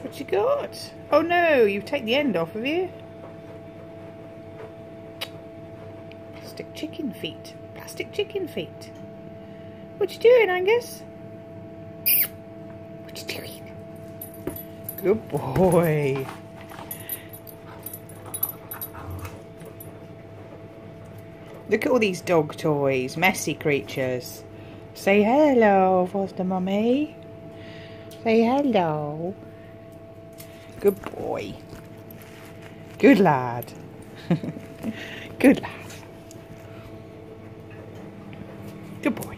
What you got? Oh no, you've taken the end off, have you? Plastic chicken feet. Plastic chicken feet. What you doing, Angus? What you doing? Good boy. Look at all these dog toys, messy creatures. Say hello, foster mummy. Say hello. Good boy. Good lad. Good lad. Good boy.